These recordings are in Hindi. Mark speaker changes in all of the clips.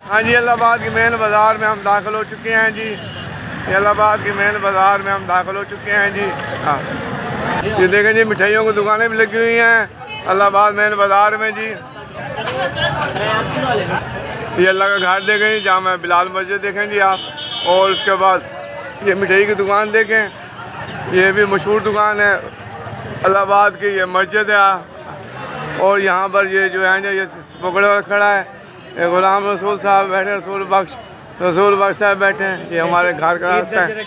Speaker 1: हाँ जी, इलाहाबाद की मेन बाज़ार में हम दाखिल हो चुके हैं जी। इलाहाबाद की मेन बाज़ार में हम दाखिल हो चुके हैं जी। हाँ, ये देखें जी, मिठाइयों की दुकानें भी लगी हुई हैं इलाहाबाद मेन बाज़ार में जी। ये अल्लाह का घर देखें जी, जामा बिलाल मस्जिद देखें जी आप। और उसके बाद ये मिठाई की दुकान देखें, ये भी मशहूर दुकान है इलाहाबाद की, ये मस्जिद है। और यहाँ पर ये जो है ये पकड़े वाला खड़ा है, ये गुलाम रसूल साहब बैठे, रसूल बख्श साहब बैठे हैं। ये हमारे घर का रास्ता है।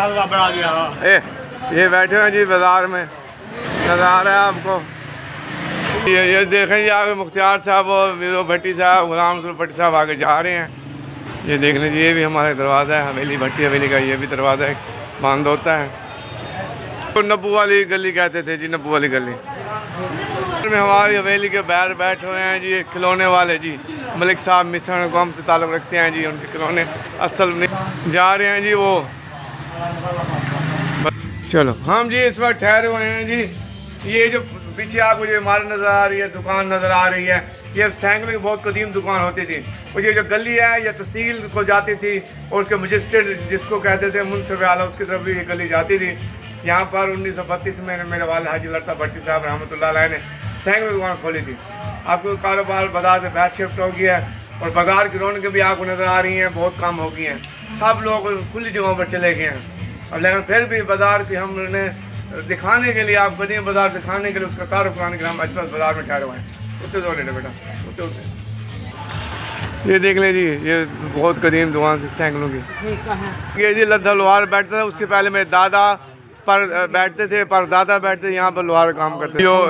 Speaker 1: ये बैठे हैं जी बाज़ार में, नज़र आ रहा है आपको। ये देखें जी, आगे मुख्तियार साहब और वीरो भट्टी साहब, गुलाम रसूल भट्टी साहब आगे जा रहे हैं। ये देख लीजिए, ये भी हमारा दरवाज़ा है, हवेली भट्टी हवेली का ये भी दरवाज़ा है, बंद होता है। तो नब्बू वाली गली कहते थे जी, नब्बू वाली गली में हमारी हवेली के बाहर बैठे हुए हैं जी खिलौने वाले जी। मलिक साहब मिश्रण कौम से ताल्लुक़ रखते हैं जी, उनके खिलौने असल में जा रहे हैं जी वो। चलो हम जी इस वक्त ठहरे हुए हैं जी। ये जो पीछे आपको जो इमारत नज़र आ रही है, दुकान नज़र आ रही है, ये सैंकड़ों की बहुत कदीम दुकान होती थी। और ये जो गली है ये तहसील को जाती थी और उसके मजिस्ट्रेट जिसको कहते थे मुंसिफ आला, उसकी तरफ भी ये गली जाती थी। यहाँ पर 1932 में मेरे वाले हाजी लड़ता भट्टी साहब रहमतुल्लाह अलैह ने सैंकड़ों दुकान खोली थी। आपको कारोबार बाज़ार से बाहर शिफ्ट हो गया है और बाज़ार की रौनकें भी आपको नज़र आ रही हैं, बहुत कम हो गई हैं। सब लोग खुली जगहों पर चले गए हैं। और लेकिन फिर भी बाज़ार की हमने दिखाने के लिए, आप कदीम बाज़ार दिखाने के लिए, उसका तारुफ कराने के लिए हम अच्छे बाज़ार में ठहरे हुए हैं। उतने दो ले बेटा, उतने। ये देख लें जी, ये बहुत कदीम दुकान थी सैंकड़ों की। ये जी लद्दा लोहार बैठता था, उससे पहले मेरे दादा पर बैठते थे, पर दादा बैठते यहाँ पर लोहार काम करते थे।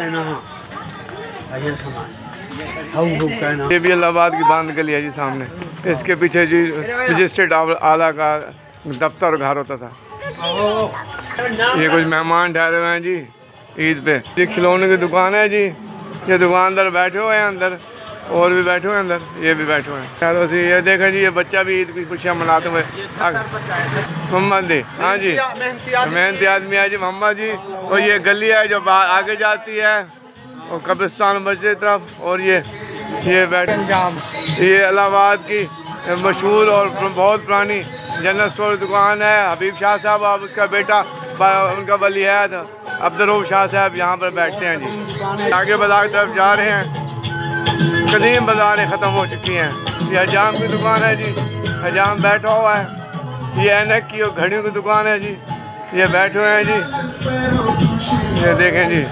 Speaker 1: ये भी इलाहाबाद की बांध गली है जी सामने। इसके पीछे जी मजिस्ट्रेट आला का दफ्तर और घर होता था। ये कुछ मेहमान ठहरे हुए हैं जी ईद पे। ये खिलौने की दुकान है जी। ये दुकानदार बैठे हुए हैं अंदर और भी बैठे हुए हैं अंदर, ये भी बैठे हुए हैं। ये देखें जी, ये बच्चा भी ईद की खुशियाँ मनाते हुए मोहम्मद जी। हाँ जी, मेहनती आदमी है जी मोहम्मद जी। और ये गली है जो आगे जाती है और कब्रिस्तान मस्जिद तरफ। और ये बैठे, ये इलाहाबाद की मशहूर और बहुत पुरानी जनरल स्टोर दुकान है। हबीब शाह साहब और उसका बेटा, उनका वली है अब्दुल शाह साहब यहाँ पर बैठते हैं जी। आगे बाजार की तरफ जा रहे हैं। कदीम बाज़ारें ख़त्म हो चुकी हैं। ये हजाम की दुकान है जी, हजाम बैठा हुआ है। ये ऐनक की और घड़ियों की दुकान है जी, ये बैठे हुए हैं जी। ये देखें जी,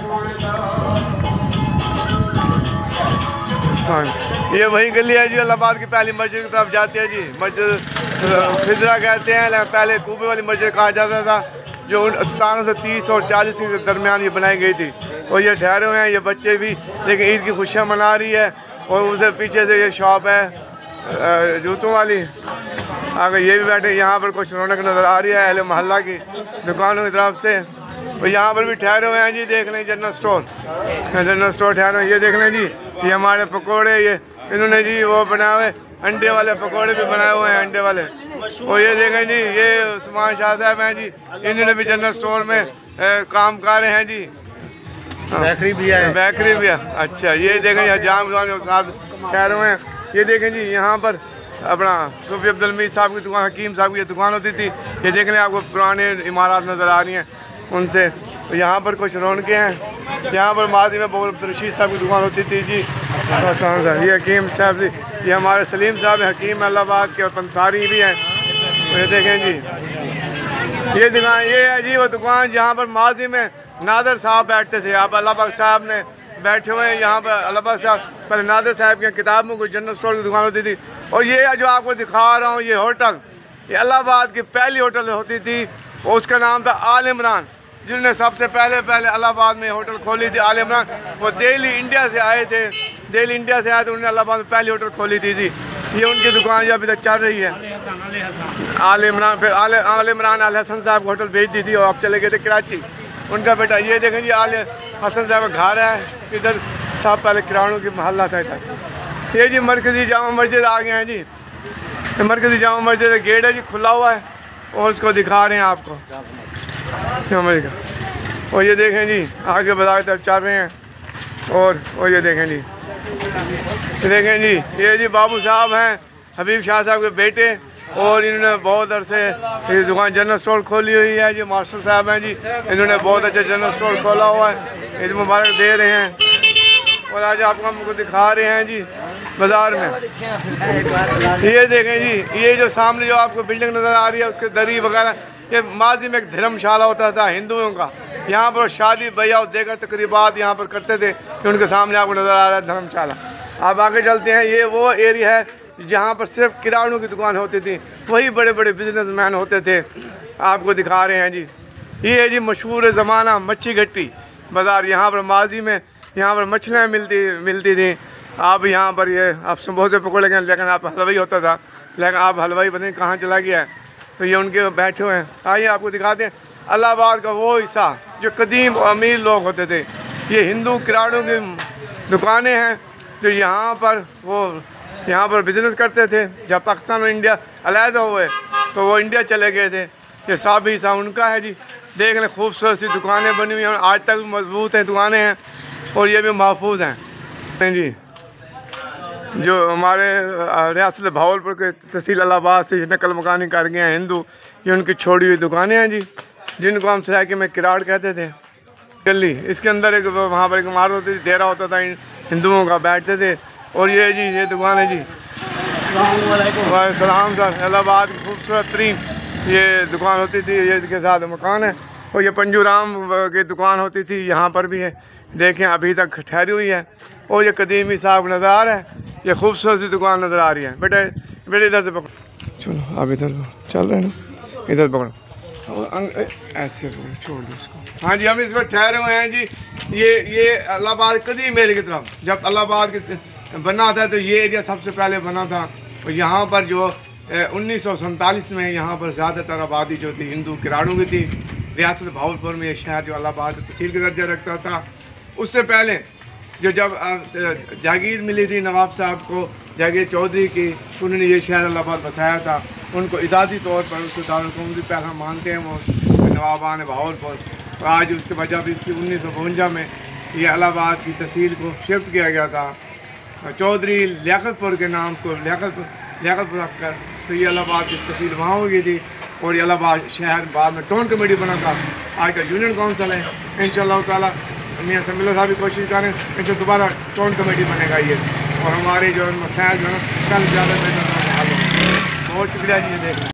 Speaker 1: हाँ, ये वही गली है जी इलाहाबाद की पहली मस्जिद की तरफ जाती है जी। मस्जिद खिजरा कहते हैं, लेकिन पहले कूबे वाली मस्जिद कहा जाता था, जो 1730 और 40 के दरमियान ये बनाई गई थी। और ये ठहरे हुए हैं ये बच्चे भी, लेकिन ईद की खुशियाँ मना रही है। और उसे पीछे से ये शॉप है जूतों वाली, आगे ये भी बैठे। यहाँ पर कुछ रौनक नज़र आ रही है अहले मोहल्ला की दुकानों की तरफ से। और यहाँ पर भी ठहरे हुए हैं जी, देख लें जनरल स्टोर ठहरे हुए। ये देख लें जी, ये हमारे पकोड़े, ये इन्होंने जी वो बनाए हुए अंडे वाले पकोड़े भी बनाए हुए हैं, अंडे वाले। और ये देखें जी, ये उस्मान शाह साहब हैं जी, इन्होंने भी जनरल स्टोर में काम कर रहे हैं जी। बेकरी भी है, बेकरी भी है। अच्छा, ये देखें यहाँ जाम साहब ठहरे हुए हैं। ये देखें जी, यहाँ पर अपना सूफी अब्दुल हमीद साहब की दुकान, हकीम साहब की दुकान होती थी। ये देख लें, आपको पुराने इमारत नज़र आ रही हैं उनसे। तो यहाँ पर कुछ रौनकें हैं। यहाँ पर मादी में बहुत रशीद साहब की दुकान होती थी जी। ये हकीम साहब जी, ये हमारे सलीम साहब हकीम इलाहाबाद के और पंसारी भी हैं। तो ये देखें जी, ये दुकान ये है जी वो दुकान जहाँ पर मादी में नादर साहब बैठते थे। आप अल्लाह साहब ने बैठे हुए हैं यहाँ पर। अल्लाह साहब पहले नादर साहब की किताब में कोई जनरल स्टोर की दुकान होती थी। और ये जो आपको दिखा रहा हूँ, ये होटल, ये इलाहाबाद की पहली होटल होती थी और उसका नाम था आल इमरान, जिन्होंने सबसे पहले इलाहाबाद में होटल खोली थी। आल इमरान वो दिल्ली इंडिया से आए थे, दिल्ली इंडिया से आए थे, उन्होंने इलाहाबाद में पहली होटल खोली थी जी। ये उनकी दुकान जो अभी तक चल रही है, आल इमरान। फिर आल इमरान अल हसन साहब को होटल भेज दी थी और आप चले गए थे कराची, उनका बेटा। ये देखें जी, आल हसन साहब का घर है इधर, साहब पहले किरानों की मोहल्ला था इधर। ये जी मरकज़ी जामा मस्जिद आ गए हैं जी। मरकज़ी जामा मस्जिद का गेट है जी, खुला हुआ है और उसको दिखा रहे हैं आपको समझ का। और ये देखें जी, आगे बाजार तरफ चल रहे हैं। और ये देखें जी, ये जी बाबू साहब हैं, हबीब शाह साहब के बेटे, और इन्होंने बहुत अरसे ये दुकान जनरल स्टोर खोली हुई है जी। मास्टर साहब हैं जी, इन्होंने बहुत अच्छा जनरल स्टोर खोला हुआ है, ईद मुबारक दे रहे हैं। और आज आपको हमको दिखा रहे हैं जी बाज़ार में, ये देखें जी, ये जो सामने जो आपको बिल्डिंग नज़र आ रही है उसके दरी वगैरह, ये माजी में एक धर्मशाला होता था हिंदुओं का। यहाँ पर शादी ब्याह देकर तकरीबात यहाँ पर करते थे, कि उनके सामने आपको नज़र आ रहा है धर्मशाला। आप आगे चलते हैं, ये वो एरिया है जहाँ पर सिर्फ किरानों की दुकान होती थी, वही बड़े बड़े बिजनेसमैन होते थे। आपको दिखा रहे हैं जी, ये है जी मशहूर ज़माना मच्छी घट्टी बाज़ार। यहाँ पर माजी में यहाँ पर मछलियाँ मिलती थी। आप यहाँ पर ये आप समोसे पकड़ गए, लेकिन आप हलवाई होता था, लेकिन आप हलवाई पता नहीं कहाँ चला गया है। तो ये उनके बैठे हुए हैं। आइए आपको दिखाते हैं इलाहाबाद का वो हिस्सा जो कदीम अमीर लोग होते थे। ये हिंदू किरानों की दुकानें हैं जो यहाँ पर बिज़नेस करते थे। जब पाकिस्तान और इंडिया अलहदा हुए तो वो इंडिया चले गए थे। ये सब हिस्सा उनका है जी। देख लें, खूबसूरत सी दुकानें बनी हुई हैं, आज तक मजबूत हैं दुकानें हैं, और ये भी महफूज हैं जी। जो हमारे रियासत भावलपुर के तहसील इलाहाबाद से नकल मकानी कर गए हैं हिंदू, ये उनकी छोड़ी हुई दुकानें हैं जी, जिनको हम सरायके में किराड़ कहते थे। दिल्ली इसके अंदर एक वहाँ पर एक इमारत होती थी, डेरा होता था, हिंदुओं का बैठते थे। और ये जी ये दुकान है जी, सलाम सर, इलाहाबाद की खूबसूरत तरीन ये दुकान होती थी, ये इसके साथ मकान है। और ये पंजूराम की दुकान होती थी, यहाँ पर भी है, देखें अभी तक ठहरी हुई है। और ये कदीमी साहब नज़र आ रहा है, ये खूबसूरत सी दुकान नज़र आ रही है। बेटे इधर से पकड़ो, चलो आप इधर चल रहे हैं ना, इधर पकड़ो, ऐसे छोड़ दो इसको। हाँ जी, हम इस पर ठहरे हुए हैं जी। ये इलाहाबाद कदीम एरिया की तरफ, जब इलाहाबाद बना था तो ये एरिया सबसे पहले बना था। और यहाँ पर जो 1947 में यहाँ पर ज़्यादातर आबादी जो थी हिंदू किराड़ों की थी। रियासत भावलपुर में ये शहर जो इलाहाबाद तहसील का दर्जा रखता था। उससे पहले जो जब जागीर मिली थी नवाब साहब को, जागीर चौधरी की, उन्होंने ये शहर इलाहाबाद बसाया था। उनको इजाज़ी तौर पर उसको दारुल पहला मानते हैं वो नवाबान भावलपुर। तो आज उसके वजह इसकी 1952 में ये इलाहाबाद की तहसील को शिफ्ट किया गया था चौधरी लियाकतपुर के नाम को, लियाकतपुर रखकर। तो ये इलाहाबाद की तहसील वहाँ हो गई थी। और ये इलाहाबाद शहर बाद में टाउन कमेटी बना था, आज का यूनियन काउंसिल है। इंशाअल्लाह ताला मियां समीला साहब भी कोशिश करें, इनसे दोबारा टाउन कमेटी बनेगा ये, और हमारे जो मसाइल जो है ना कल ज़्यादा बेहतर हल हो। बहुत शुक्रिया जी। देख